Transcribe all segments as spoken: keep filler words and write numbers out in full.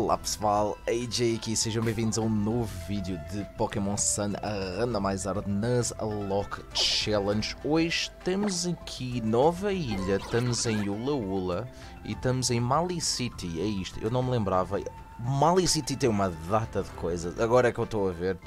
Olá pessoal, A J aqui, sejam bem-vindos a um novo vídeo de Pokémon Sun a randomizar nas Lock Challenge. Hoje temos aqui nova ilha, estamos em Ula Ula e estamos em Mali City, é isto, eu não me lembrava. Mali City tem uma data de coisas, agora é que eu estou a ver,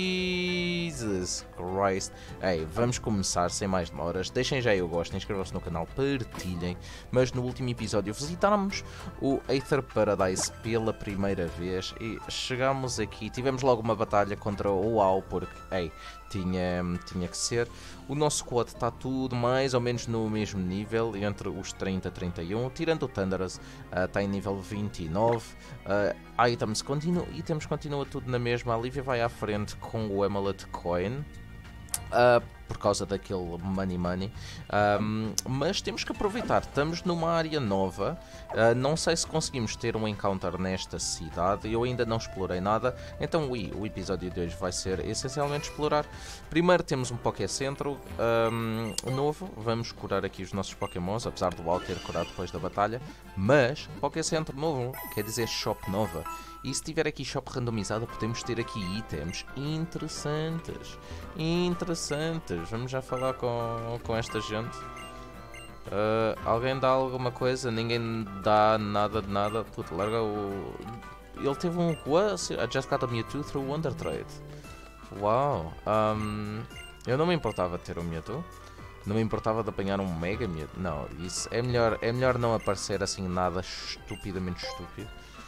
Jesus Christ. Ei, vamos começar sem mais demoras, deixem já o gosto, inscrevam-se no canal, partilhem. Mas no último episódio visitámos o Aether Paradise pela primeira vez e chegámos aqui, tivemos logo uma batalha contra o Owl, porque, ei, tinha, tinha que ser. O nosso squad está tudo mais ou menos no mesmo nível, entre os trinta e trinta e um, tirando o Thundurus, uh, está em nível vinte e nove. Uh, items continua, itens continua tudo na mesma. A Lívia vai à frente com o Amulet Coin, uh, por causa daquele money money, um, mas temos que aproveitar, estamos numa área nova, uh, não sei se conseguimos ter um encounter nesta cidade, eu ainda não explorei nada, então ui, o episódio de hoje vai ser essencialmente explorar. Primeiro temos um Poké Centro um, novo, vamos curar aqui os nossos Pokémons, apesar do Al ter curado depois da batalha, mas Poké Centro novo quer dizer shop nova. E se tiver aqui shop randomizado, podemos ter aqui itens interessantes. Interessantes. Vamos já falar com, com esta gente. Uh, alguém dá alguma coisa? Ninguém dá nada de nada. Puta, larga o... Ele teve um... I just got a Mewtwo through Wonder Trade. Uau. Um, eu não me importava de ter um Mewtwo. Não me importava de apanhar um Mega Mewtwo. Não, isso é melhor, é melhor não aparecer assim nada estupidamente estúpido.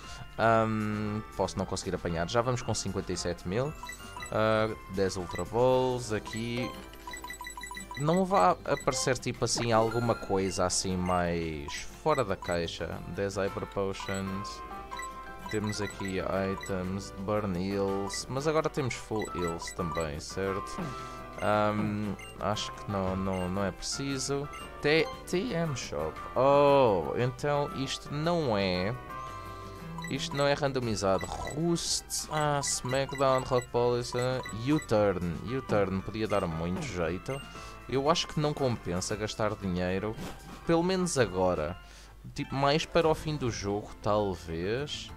Um, posso não conseguir apanhar. Já vamos com cinquenta e sete mil. uh, dez Ultra Balls. Aqui não vai aparecer tipo assim alguma coisa assim mais fora da caixa. dez Hyper Potions. Temos aqui items, Burn Heals, mas agora temos Full Heals também, certo? Um, acho que não, não, não é preciso. T M Shop. Oh, então isto não é... Isto não é randomizado. Roost, ah, Smackdown, Rock Policy, U-Turn. U-Turn podia dar muito jeito. Eu acho que não compensa gastar dinheiro, pelo menos agora. Tipo, mais para o fim do jogo, talvez.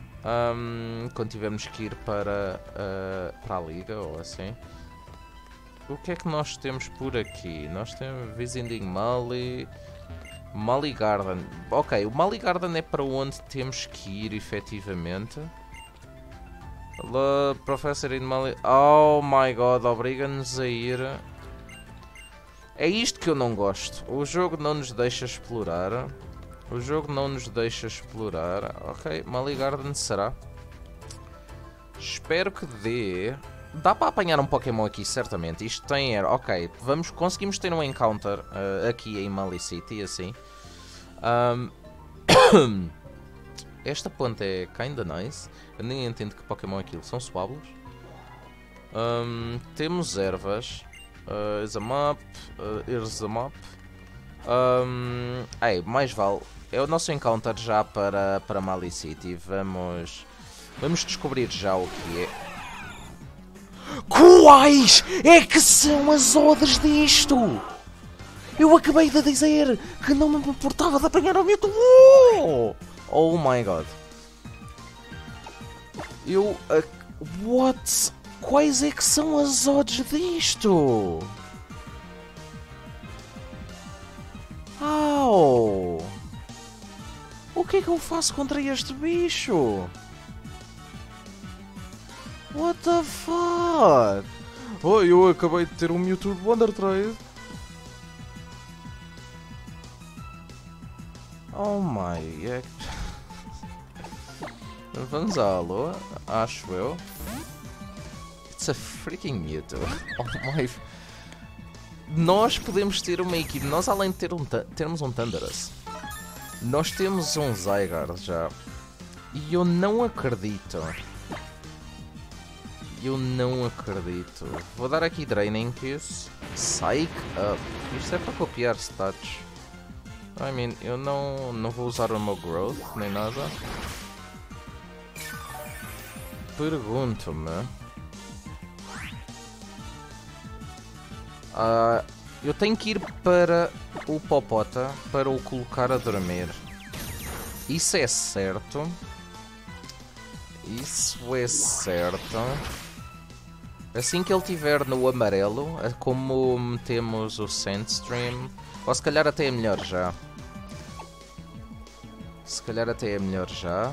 Um, quando tivermos que ir para, uh, para a liga ou assim. O que é que nós temos por aqui? Nós temos Visiting Mali... Mali Garden. Ok, o Mali Garden é para onde temos que ir, efetivamente. Hello, Professor in Mali... Oh my god, obriga-nos a ir... É isto que eu não gosto. O jogo não nos deixa explorar. O jogo não nos deixa explorar. Ok, Mali Garden será. Espero que dê... Dá para apanhar um Pokémon aqui, certamente. Isto tem air. Ok, vamos, conseguimos ter um encounter uh, aqui em Mali City, assim. Um... Esta planta é kinda nice. Eu nem entendo que Pokémon é aquilo. São Swablos. Um, temos ervas. Uh, is a map. Uh, here's a map. Um, ei, mais vale. É o nosso encounter já para, para Mali City. Vamos, vamos descobrir já o que é. Quais é que são as odas disto? Eu acabei de dizer que não me importava de apanhar o Mewtwo. Oh, oh my god. Eu... Uh, what? Quais é que são as odds disto? Au! O que é que eu faço contra este bicho? What the fuck? Oh, eu acabei de ter um Mewtwo de Wonder Trade. Oh my... É... Vamos à lua, acho eu. It's a freaking Mewtwo. Oh my... Nós podemos ter uma equipe. Nós, além de ter um termos um Thundurus, nós temos um Zygarde já. E eu não acredito. Eu não acredito. Vou dar aqui Draining Kiss. Psych Up. Isto é para copiar stats. I mean, eu não, não vou usar o meu Growth, nem nada. Pergunto-me... Uh, eu tenho que ir para o Popota para o colocar a dormir. Isso é certo. Isso é certo. Assim que ele estiver no amarelo, como metemos o Sandstream, ou se calhar até é melhor já. Se calhar até é melhor já.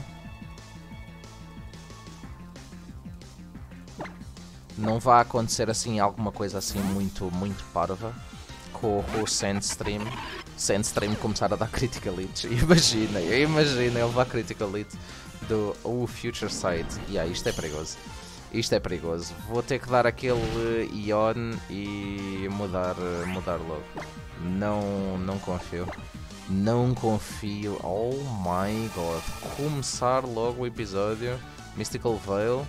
Não vai acontecer assim alguma coisa assim muito, muito parva com, com o Sandstream. Sandstream começar a dar Critical Hit. Imagina, imagina ele vai Critical Hit do o Future Sight. E yeah, isto é perigoso. Isto é perigoso. Vou ter que dar aquele Ion e mudar, mudar logo. Não, não confio. Não confio. Oh my god. Começar logo o episódio. Mystical Veil.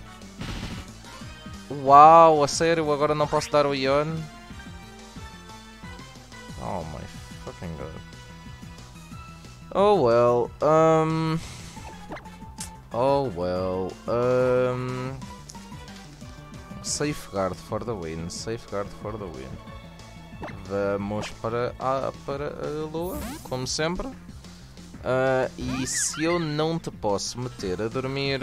Uau, a sério? Agora não posso dar o Ion? Oh my fucking god. Oh well. Um... Oh well. Um... Safeguard for the win. Safeguard for the win. Vamos para a, para a lua, como sempre. Uh, e se eu não te posso meter a dormir...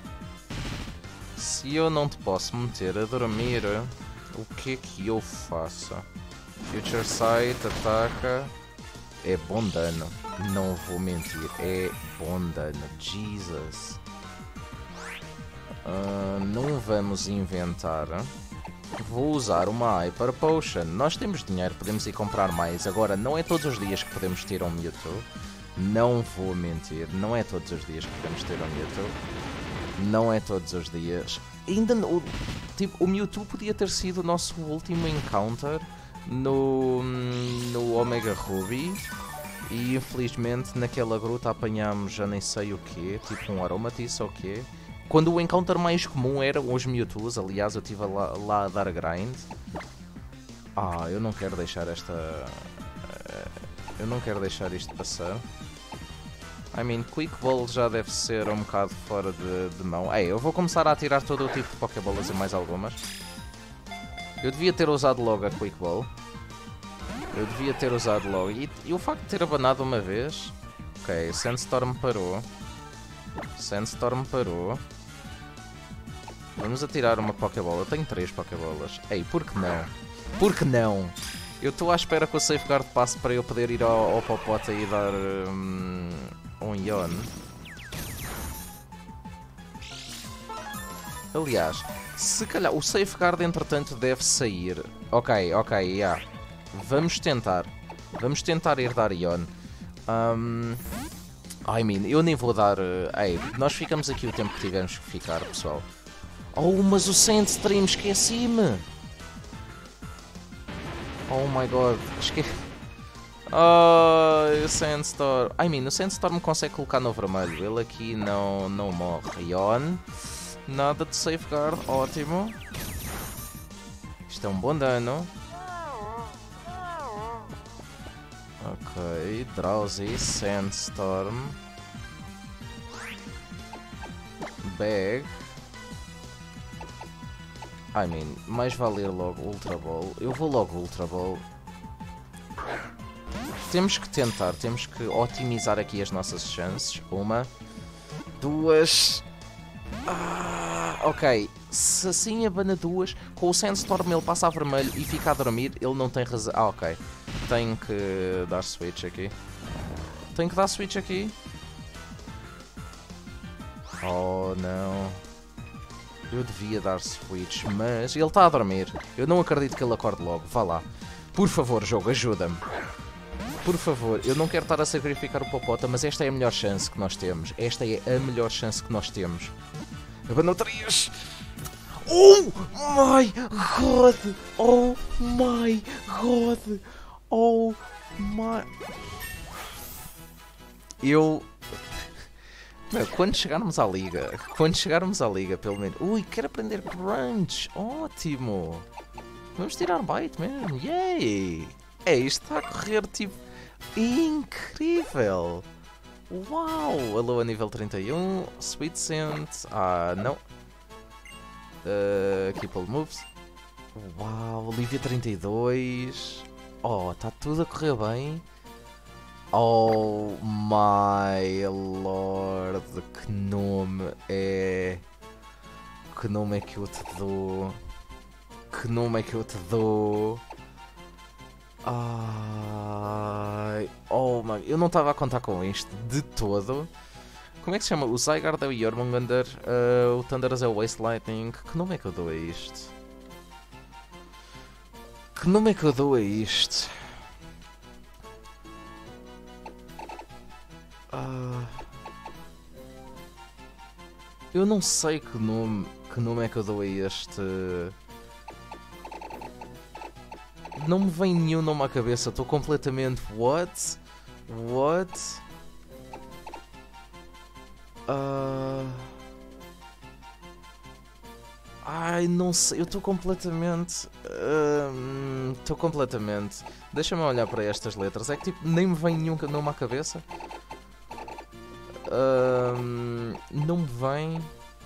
Se eu não te posso meter a dormir, o que é que eu faço? Future Sight ataca. É bom dano. Não vou mentir. É bom dano. Jesus. Uh, não vamos inventar. Vou usar uma Hyper Potion. Nós temos dinheiro, podemos ir comprar mais. Agora, não é todos os dias que podemos ter um Mewtwo. Não vou mentir. Não é todos os dias que podemos ter um Mewtwo. Não é todos os dias. Ainda o, tipo, o Mewtwo podia ter sido o nosso último encounter no, no Omega Ruby. E infelizmente naquela gruta apanhámos já nem sei o que, tipo um Aromatisse ou o quê. Quando o encounter mais comum eram os Mewtwo's, aliás eu estive lá, lá a dar grind. Ah, eu não quero deixar esta... Eu não quero deixar isto passar. I mean, Quick Ball já deve ser um bocado fora de, de mão. Ei, eu vou começar a atirar todo o tipo de Pokébolas e mais algumas. Eu devia ter usado logo a Quick Ball. Eu devia ter usado logo. E, e o facto de ter abanado uma vez... Ok, Sandstorm parou. Sandstorm parou. Vamos atirar uma Pokébola. Eu tenho três Pokébolas. Ei, por que não? Por que não? Eu estou à espera que o Safeguard passe para eu poder ir ao, ao Popota e dar um, um Ion. Aliás, se calhar o Safeguard entretanto deve sair. Ok, ok, já. Yeah. Vamos tentar. Vamos tentar ir dar Ion. Um, I mean, eu nem vou dar... Uh, ei, nós ficamos aqui o tempo que tivemos que ficar, pessoal. Oh, mas o Sandstream, esqueci-me! Oh my god, esqueci... Oh, o Sandstorm... I mean, o Sandstorm consegue colocar no vermelho. Ele aqui não, não morre. Ion. Nada de Safeguard, ótimo. Isto é um bom dano. Ok, Drowsy, Sandstorm. Bag. I mean, mais vale ir logo Ultra Ball. Eu vou logo Ultra Ball. Temos que tentar, temos que otimizar aqui as nossas chances. Uma, duas... Ah, ok, se assim abana duas, com o Sandstorm ele passa a vermelho e fica a dormir, ele não tem razão. Ah, ok. Tenho que dar switch aqui. Tenho que dar switch aqui. Oh, não. Eu devia dar switch, mas ele está a dormir. Eu não acredito que ele acorde logo. Vá lá. Por favor, jogo, ajuda-me. Por favor, eu não quero estar a sacrificar o Popota, mas esta é a melhor chance que nós temos. Esta é a melhor chance que nós temos. Abanou três. Oh my god! Oh my god! Oh my... Eu... Meu, quando chegarmos à liga, quando chegarmos à liga, pelo menos... Ui, quero aprender Crunch! Ótimo! Vamos tirar bite mesmo! Yay! É, isto está a correr tipo... Incrível! Uau! Alô a nível trinta e um, Sweet Scent... Ah, não. Uh, keep all moves. Uau! Olivia trinta e dois... Oh, está tudo a correr bem. Oh my lord, que nome é que nome é que eu te dou? Que nome é que eu te dou? Ai, oh my, eu não estava a contar com isto de todo. Como é que se chama? O Zygarde é o Jormungandr, uh, o Thundurus é o Waste Lightning. Que nome é que eu dou a isto? Que nome é que eu dou a isto? Uh, eu não sei que nome, que nome é que eu dou a este. Não me vem nenhum nome à cabeça, estou completamente... What? What? Uh... Ai, não sei, eu estou completamente... Estou uh... completamente... Deixa-me olhar para estas letras, é que tipo, nem me vem nenhum nome à cabeça. Uh... Não me vem...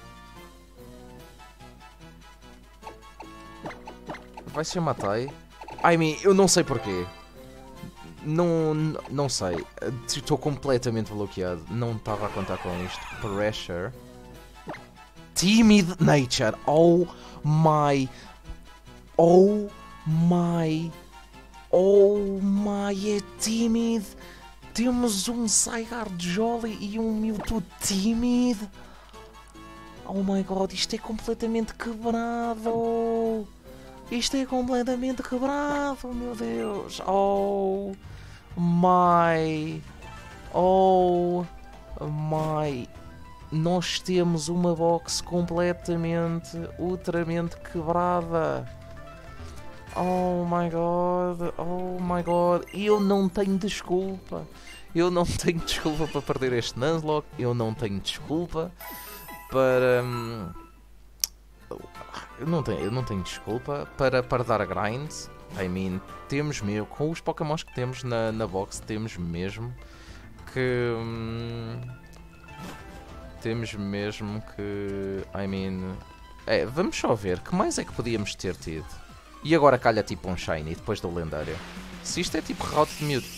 Vai ser Matai? I mean, eu não sei porquê. Não, não sei. Estou completamente bloqueado. Não estava a contar com isto. Pressure. Timid Nature. Oh my. Oh my. Oh my. É Timid. Temos um Zygarde Jolly e um Mewtwo Timid. Oh my god. Isto é completamente quebrado. Isto é completamente quebrado, meu Deus. Oh my. Oh my. Nós temos uma box completamente, ultramente quebrada. Oh my god. Oh my god. Eu não tenho desculpa. Eu não tenho desculpa para perder este Nuzlocke. Eu não tenho desculpa para... Hum, Eu não tenho, eu não tenho desculpa para, para dar grind. I mean, temos mesmo, com os Pokémons que temos na, na box, temos mesmo que... Hum, temos mesmo que... I mean... É, vamos só ver, que mais é que podíamos ter tido? E agora calha tipo um Shiny, depois do lendário. Se isto é tipo Route de Mewtwo...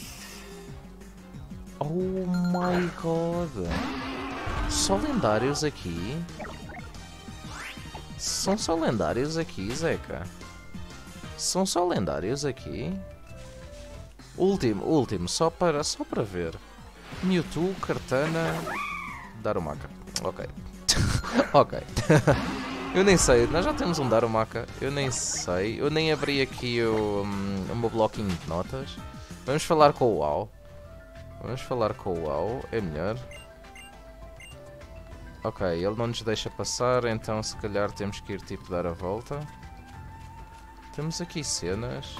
Oh my god! Só lendários aqui? São só lendários aqui, Zeca? São só lendários aqui? Último, último, só para, só para ver. Mewtwo, Kartana, Darumaka. Ok. Ok. Eu nem sei, nós já temos um Darumaka. Eu nem sei, eu nem abri aqui o, um, o meu bloquinho de notas. Vamos falar com o WoW. Vamos falar com o WoW, é melhor. Ok, ele não nos deixa passar, então se calhar temos que ir tipo dar a volta. Temos aqui cenas.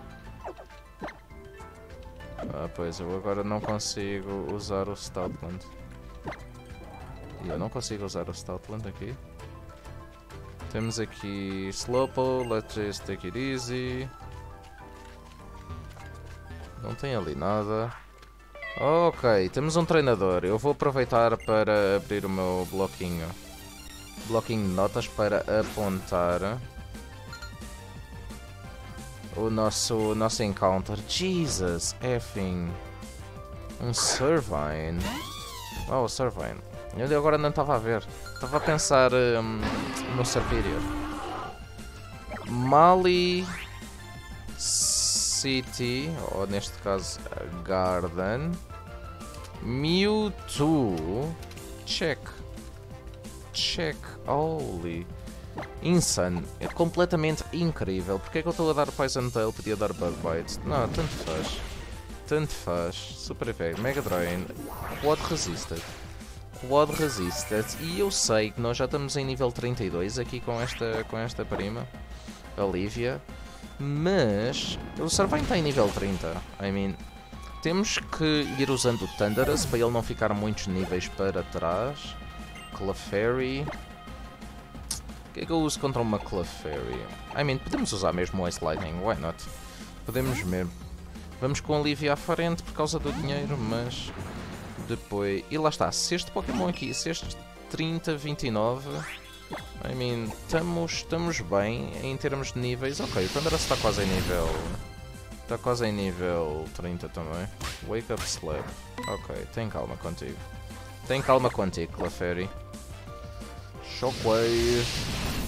Ah, pois, eu agora não consigo usar o Stoutland. Eu não consigo usar o Stoutland aqui. Temos aqui Slowpoke, let's just take it easy. Não tem ali nada. Ok, temos um treinador. Eu vou aproveitar para abrir o meu bloquinho. Bloquinho de notas para apontar o nosso, o nosso encounter. Jesus, effing. Um Servine. Oh, Servine. Eu agora não estava a ver. Estava a pensar um, no Serperior. Mali City, ou neste caso Garden. Mewtwo. Check. Check. Holy. Insane. É completamente incrível. Porque é que eu estou a dar Poison Tail? Podia dar Bug Bite. Não, tanto faz. Tanto faz. Super Effect. Mega Drain. Quad Resisted. Quad Resisted. E eu sei que nós já estamos em nível trinta e dois aqui com esta, com esta prima. Olivia. Mas o Servine está em nível trinta. I mean, temos que ir usando o Thundurus para ele não ficar muitos níveis para trás. Clefairy. O que é que eu uso contra uma Clefairy? I mean, podemos usar mesmo o Ice Lightning, why not? Podemos mesmo. Vamos com a Olivia à frente por causa do dinheiro, mas depois... E lá está, se este Pokémon aqui, se este trinta, vinte e nove... I mean, estamos bem em termos de níveis. Ok, o Thundurus está quase em nível... Está quase em nível trinta também. Wake Up Slap. Ok, tem calma contigo. Tem calma contigo, Clefairy. Shockwave.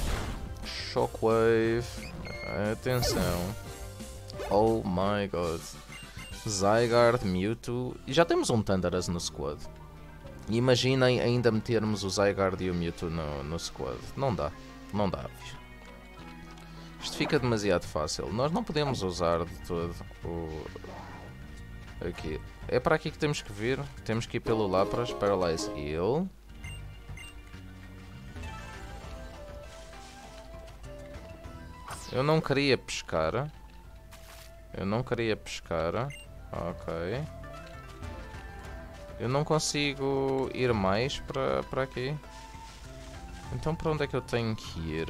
Shockwave. Atenção. Oh my god. Zygarde, Mewtwo. E já temos um Thundurus no squad. Imaginem ainda metermos o Zygarde e o Mewtwo no, no squad. Não dá. Não dá. Isto fica demasiado fácil. Nós não podemos usar de todo o... Aqui. É para aqui que temos que vir. Temos que ir pelo Lapras. Paralyze Heal. Eu não queria pescar. Eu não queria pescar. Ok. Eu não consigo ir mais para, para aqui. Então para onde é que eu tenho que ir?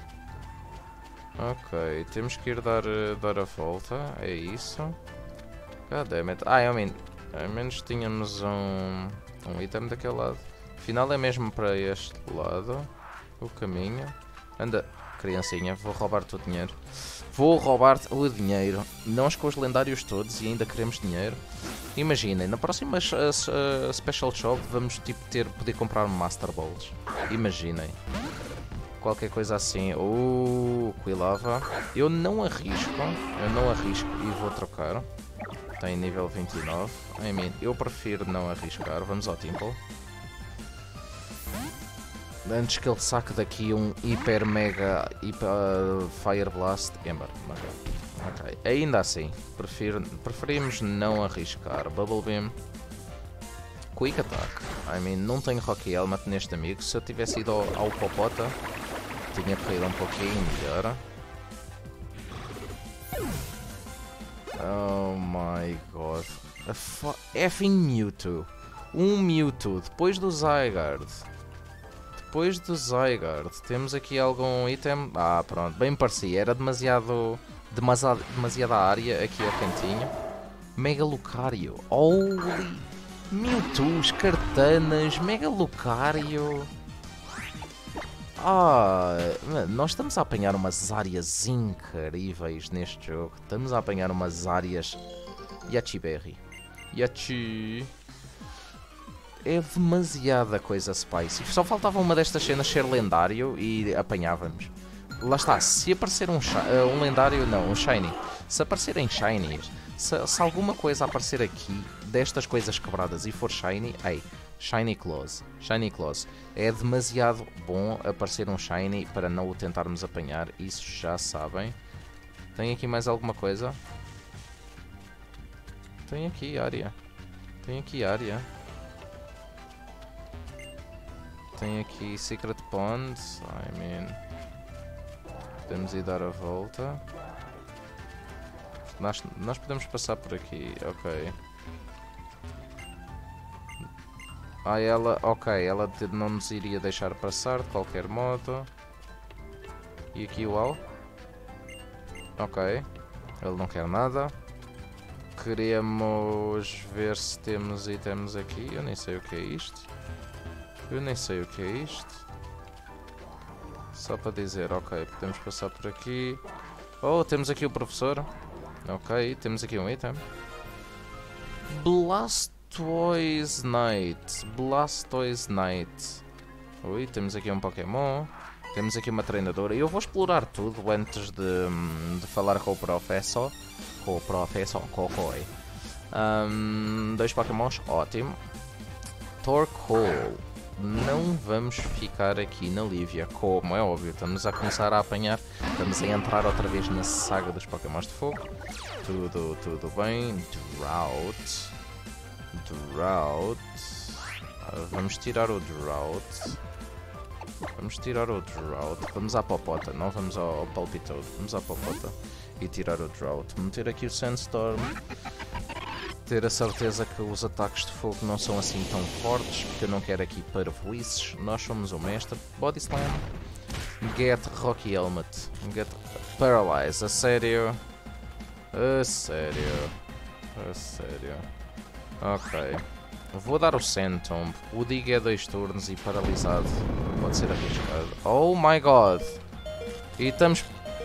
Ok, temos que ir dar, dar a volta. É isso. God damn it. Ah, eu mean, ao menos tínhamos um, um item daquele lado. Afinal é mesmo para este lado o caminho. Anda, criancinha, vou roubar-te o dinheiro. Vou roubar-te o dinheiro. Nós com os lendários todos e ainda queremos dinheiro. Imaginem, na próxima uh, uh, Special Shop vamos tipo ter, poder comprar Master Balls. Imaginem. Qualquer coisa assim. Uh, Quilava. Eu não arrisco. Eu não arrisco e vou trocar. Tem nível vinte e nove. I mean, eu prefiro não arriscar. Vamos ao Temple. Antes que ele saque daqui um Hyper Mega Hyper, uh, Fire Blast Ember. Okay. Ok, ainda assim, prefiro, preferimos não arriscar. Bubble Beam. Quick Attack. I mean, não tenho Rocky Helmet neste amigo. Se eu tivesse ido ao, ao Popota, tinha corrido um pouquinho melhor. Oh my god. A effing Mewtwo. Um Mewtwo depois do Zygarde. Depois do Zygarde, temos aqui algum item? Ah, pronto, bem parecia, era demasiado, demasiado, demasiada área aqui ao cantinho. Mega Lucario, holy Mewtwo's, Cartanas, Mega Lucario. Ah, nós estamos a apanhar umas áreas incríveis neste jogo. Estamos a apanhar umas áreas. Yachi Berry. Yachi. É demasiada coisa spicy. Só faltava uma destas cenas ser lendário e apanhávamos. Lá está, se aparecer um, um lendário, não, um shiny. Se aparecerem shinies, se, se alguma coisa aparecer aqui destas coisas quebradas e for shiny, ei, shiny close, shiny close. É demasiado bom aparecer um shiny para não o tentarmos apanhar, isso já sabem. Tem aqui mais alguma coisa? Tem aqui área. Tem aqui área. Tem aqui Secret Pond, I mean, podemos ir dar a volta. Nós, nós podemos passar por aqui, ok. Ah, ela, ok, ela não nos iria deixar passar de qualquer modo. E aqui o Al. Ok, ele não quer nada. Queremos ver se temos itens aqui, eu nem sei o que é isto. Eu nem sei o que é isto. Só para dizer, ok, podemos passar por aqui. Oh, temos aqui o professor. Ok, temos aqui um item. Blastoise Knight. Blastoise Knight. Ui, temos aqui um Pokémon. Temos aqui uma treinadora. Eu vou explorar tudo antes de, de falar com o professor. Com o professor Kokoi. Um, dois Pokémons, ótimo. Torkoal. Não vamos ficar aqui na Lívia, como é óbvio, estamos a começar a apanhar, estamos a entrar outra vez na saga dos Pokémons de fogo. Tudo, tudo bem. Drought. Drought. Vamos tirar o Drought. Vamos tirar o Drought. Vamos à Popota, não vamos ao Palpitoad. Vamos à Popota e tirar o Drought. Meter aqui o Sandstorm. Ter a certeza que os ataques de fogo não são assim tão fortes, porque eu não quero aqui parvoices. Nós somos o mestre. Body Slam. Get Rocky Helmet. Get Paralyze. A sério? A sério? A sério? Ok. Vou dar o Sandtomb. O Dig é dois turnos e paralisado. Pode ser arriscado. Oh my god! E estamos...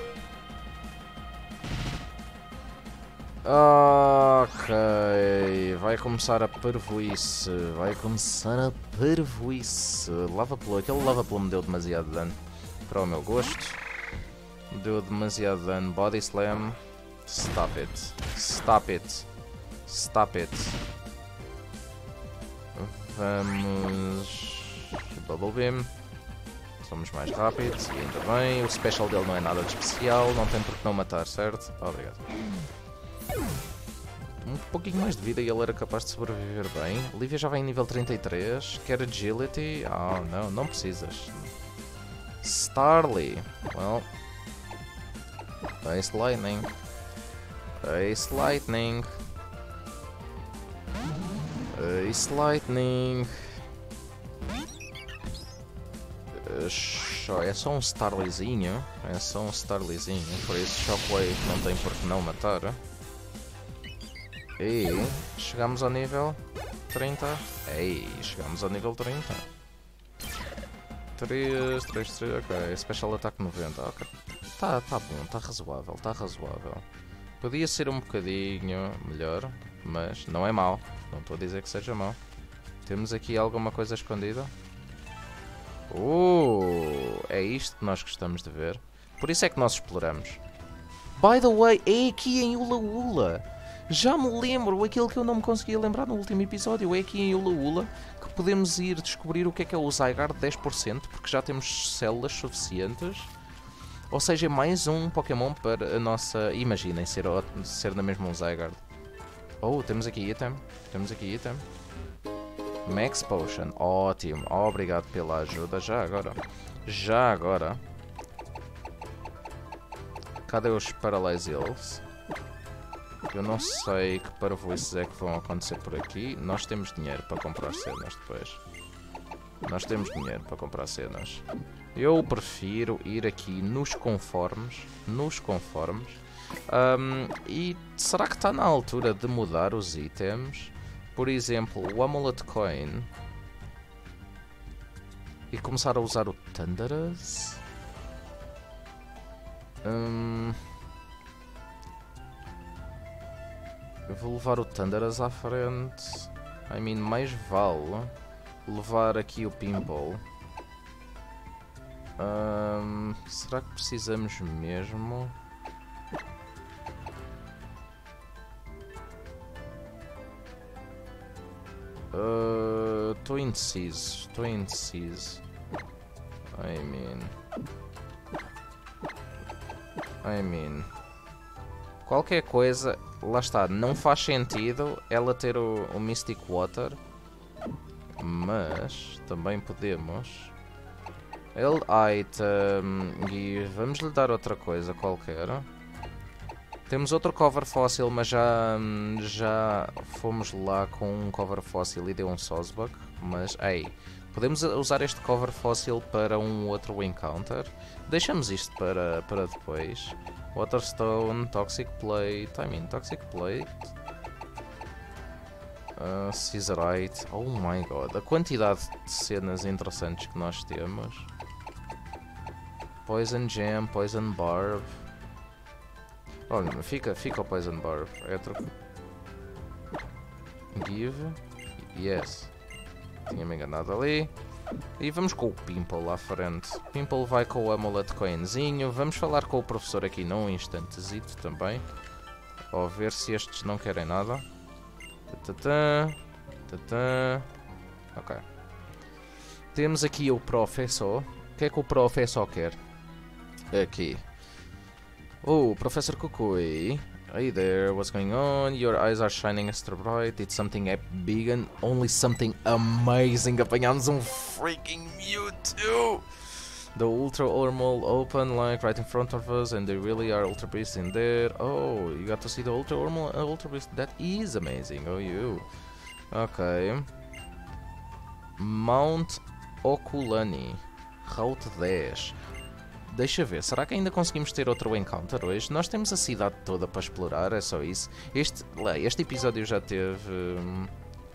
Ok, vai começar a parvoice, vai começar a parvoice. Lava Plume, aquele Lava Plume me deu demasiado dano para o meu gosto. Deu demasiado dano. Body Slam. Stop it. Stop it. Stop it. Vamos... Bubble Beam. Somos mais rápidos e ainda bem. O special dele não é nada de especial. Não tem por que não matar, certo? Obrigado. Um pouquinho mais de vida e ele era capaz de sobreviver bem. Lívia já vai em nível trinta e três. Quer agility? Ah, oh, não, não precisas. Starly. Well. Ace Lightning. Ace Lightning. Ace Lightning. Uh, é só um Starlyzinho. É só um Starlyzinho. Por isso Shockwave não tem por que não matar. E chegamos ao nível trinta. Ei, chegamos ao nível trinta. três, três, três, ok. Special Attack noventa, ok. Tá, tá bom, tá razoável, tá razoável. Podia ser um bocadinho melhor, mas não é mau. Não estou a dizer que seja mau. Temos aqui alguma coisa escondida? Uh, é isto que nós gostamos de ver. Por isso é que nós exploramos. By the way, é aqui em Ula Ula. Já me lembro aquilo que eu não me conseguia lembrar no último episódio. É aqui em Ula Ula que podemos ir descobrir o que é que é o Zygarde dez por cento, porque já temos células suficientes. Ou seja, mais um Pokémon para a nossa... Imaginem ser, ser na mesma um Zygarde. Oh, temos aqui item. Temos aqui item. Max Potion. Ótimo. Obrigado pela ajuda. Já agora. Já agora. Cadê os Paralyze Hills? Eu não sei que parvoices é que vão acontecer por aqui. Nós temos dinheiro para comprar cenas depois. Nós temos dinheiro para comprar cenas. Eu prefiro ir aqui nos conformes. Nos conformes. Um, e será que está na altura de mudar os itens? Por exemplo, o Amulet Coin. E começar a usar o Thunderous? Um... Eu vou levar o Thunderous à frente. I mean, mais vale levar aqui o Pinball. Um, será que precisamos mesmo? Estou uh, indeciso. Estou indeciso. I mean... I mean... Qualquer coisa, lá está, não faz sentido ela ter o, o Mystic Water, mas também podemos. Ele item e vamos lhe dar outra coisa qualquer. Temos outro cover fóssil, mas já, já fomos lá com um cover fóssil e deu um Sawsbuck, mas ei, podemos usar este cover fóssil para um outro encounter. Deixamos isto para, para depois. Waterstone, Toxic Plate, I mean, Toxic Plate, uh, Scissorite, oh my god, a quantidade de cenas interessantes que nós temos. Poison Gem, Poison Barb, olha, fica, fica o Poison Barb, é troco. Give, yes, tinha-me enganado ali. E vamos com o Pimple lá à frente. Pimple vai com o Amulet Coinzinho. Vamos falar com o professor aqui num instantezito também. Ou ver se estes não querem nada. Tatatã. Tatatã. Ok. Temos aqui o professor. O que é que o professor quer? Aqui. Oh, Professor Kukui. Hey there, what's going on? Your eyes are shining extra bright. It's something epic big and only something amazing. Apanhamos um freaking Mewtwo! The Ultra Ormal open like right in front of us, and they really are Ultra Beasts in there. Oh, you got to see the Ultra Ormal uh, Ultra Beast. That is amazing. Oh, you. Ok. Mount Okulani. Route dez. Deixa ver, será que ainda conseguimos ter outro encounter hoje? Nós temos a cidade toda para explorar, é só isso. Este, este episódio já teve... Um,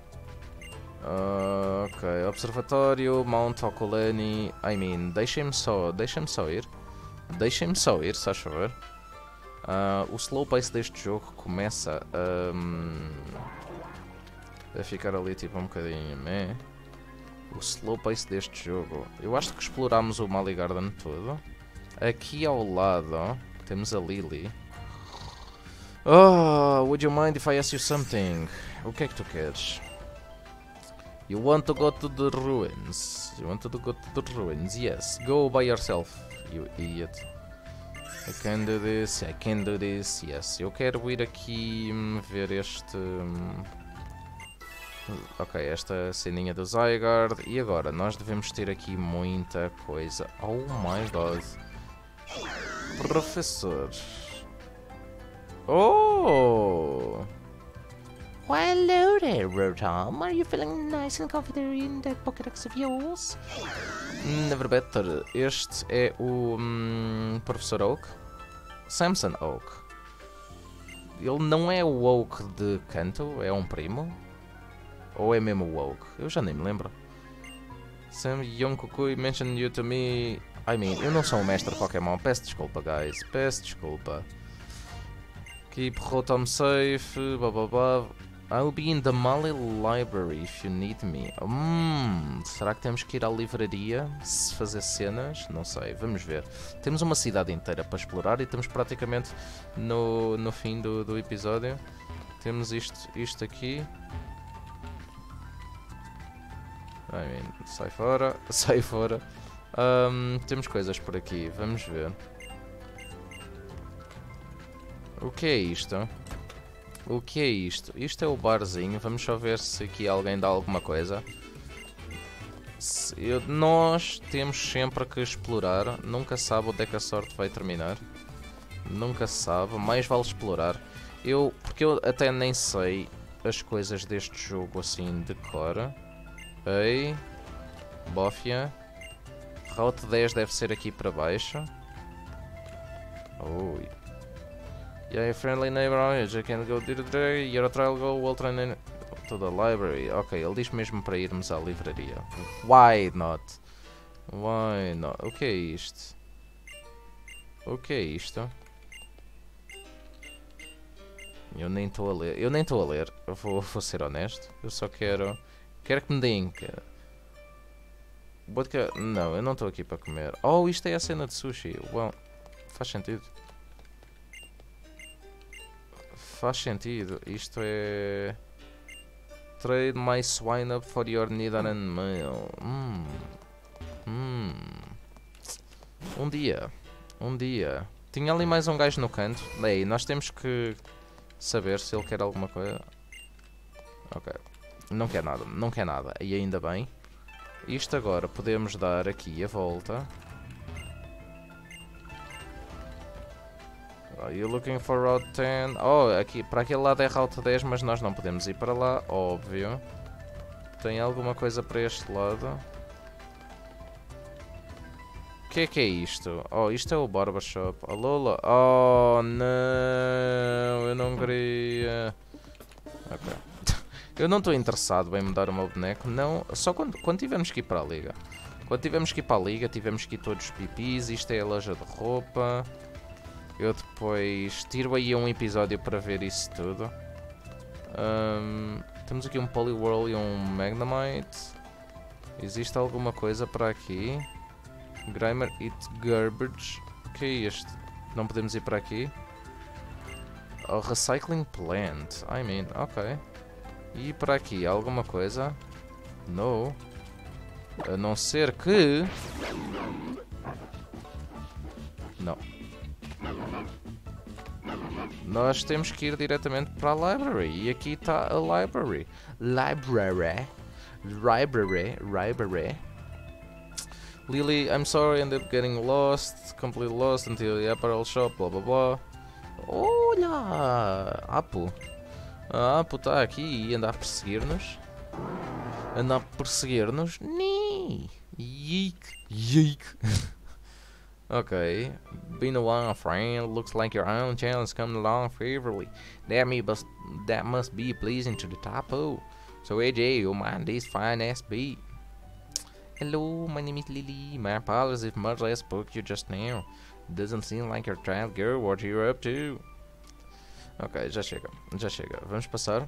uh, ok, Observatório, Mount Okulani... I mean, deixem-me só, deixem-me só ir. Deixem-me só ir, se faz favor. Uh, o slow pace deste jogo começa a... Um, a ficar ali tipo um bocadinho... Meh. O slow pace deste jogo... Eu acho que explorámos o Mali Garden todo. Aqui ao lado temos a Lily. Oh, would you mind if I ask you something? O que é que tu queres? You want to go to the ruins? You want to go to the ruins? Yes. Go by yourself, you idiot. I can do this, I can do this, yes. Eu quero ir aqui hum, ver este... Hum, ok, esta ceninha do Zygarde. E agora, nós devemos ter aqui muita coisa. Oh my god. Professor. Oh! Hello there, Rotom. Are you feeling nice and comfy there in that Pokédex of yours? Never better. Este é o hum, Professor Oak. Samson Oak. Ele não é o Oak de Kanto, é um primo? Ou é mesmo o Oak? Eu já nem me lembro. Sam Yonkokui mentioned you to me. I mean, eu não sou um mestre Pokémon. Peço desculpa, guys. Peço desculpa. Keep Rotom safe. Blá blá blá. I'll be in the Mali Library if you need me. Hum, será que temos que ir à livraria se fazer cenas? Não sei, vamos ver. Temos uma cidade inteira para explorar e estamos praticamente no, no fim do, do episódio. Temos isto, isto aqui. I mean, sai fora, sai fora. Um, temos coisas por aqui, vamos ver. O que é isto? O que é isto? Isto é o barzinho. Vamos só ver se aqui alguém dá alguma coisa. Se eu, nós temos sempre que explorar. Nunca sabe onde é que a sorte vai terminar. Nunca sabe. Mais vale explorar. Eu, porque eu até nem sei as coisas deste jogo assim de cor. Ei. Bófia. Route dez deve ser aqui para baixo. Ui. Yeah, friendly neighbor, you can go to the your trial go, we'll try to the library. Ok, ele diz mesmo para irmos à livraria. Why not? Why not? O que é isto? O que é isto? Eu nem estou a ler. Eu nem estou a ler. Eu vou, vou ser honesto. Eu só quero... Quero que me deem... Vodka... Não, eu não estou aqui para comer. Oh, isto é a cena de sushi. Well, faz sentido. Faz sentido. Isto é... Trade my swine up for your needle and mail. Hum. Hum. Um dia. Um dia. Tinha ali mais um gajo no canto. Ei, nós temos que saber se ele quer alguma coisa. Ok. Não quer nada. Não quer nada. E ainda bem. Isto agora podemos dar aqui a volta. Are you looking for Route dez? Oh, aqui, para aquele lado é Route dez, mas nós não podemos ir para lá, óbvio. Tem alguma coisa para este lado? O que é que é isto? Oh, isto é o Barbershop. Oh, Lola. Oh, não. Eu não queria. Ok. Eu não estou interessado em mudar o meu boneco. Não. Só quando, quando tivermos que ir para a liga. Quando tivermos que ir para a liga, tivemos que ir todos pipis. Isto é a loja de roupa. Eu depois tiro aí um episódio para ver isso tudo. Um, temos aqui um Poliwhirl e um Magnemite. Existe alguma coisa para aqui? Grimer Eat Garbage. O que é este? Não podemos ir para aqui? Oh, Recycling Plant. I mean, ok. E para aqui, alguma coisa? No. A não ser que... Não. Nós temos que ir diretamente para a library. E aqui está a library. Library. Library. Library. Lily, I'm sorry, I ended up getting lost. Completely lost until the apparel shop. Blá blá blá. Olha! Apo. A Apo está aqui e anda a perseguir-nos. Anda a perseguir-nos. Ni. Yeek. Yeek. Okay, been a while, friend. Looks like your own channel is coming along favorably. That me must that must be pleasing to the topo. So A J, you mind this fine ass beat? Hello, my name is Lily. My apologies if much less spoke you just now. Doesn't seem like your child girl. What you're up to? Ok, já chega, já chega. Vamos passar.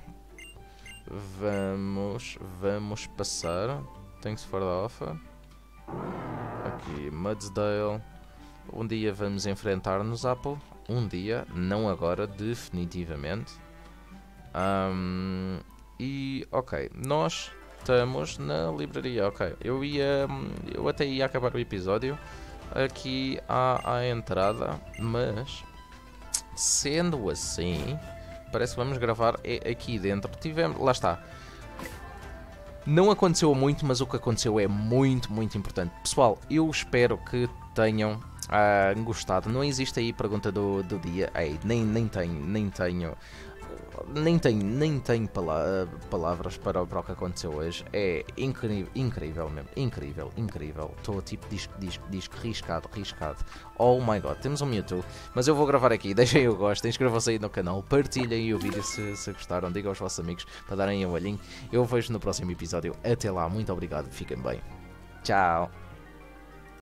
Vamos, vamos passar. Thanks for the offer. Aqui, Mudsdale. Um dia vamos enfrentar-nos, Apple. Um dia, não agora, definitivamente. Um, e, ok, nós estamos na livraria, ok. Eu ia, eu até ia acabar o episódio aqui à, à entrada, mas sendo assim, parece que vamos gravar aqui dentro. Tivemos, lá está. Não aconteceu muito, mas o que aconteceu é muito, muito importante. Pessoal, eu espero que tenham ah, gostado. Não existe aí pergunta do, do dia. Ei, nem, nem tenho, nem tenho... Nem tenho, nem tenho pala palavras para, para o que aconteceu hoje. É incrível, incrível mesmo. Incrível, incrível. Estou tipo disco, disco, disco, riscado, riscado. Oh my god, temos um Mewtwo. Mas eu vou gravar aqui, deixem o gosto, inscrevam-se aí no canal, partilhem o vídeo se, se gostaram, digam aos vossos amigos para darem um olhinho. Eu vejo no próximo episódio. Até lá, muito obrigado, fiquem bem. Tchau.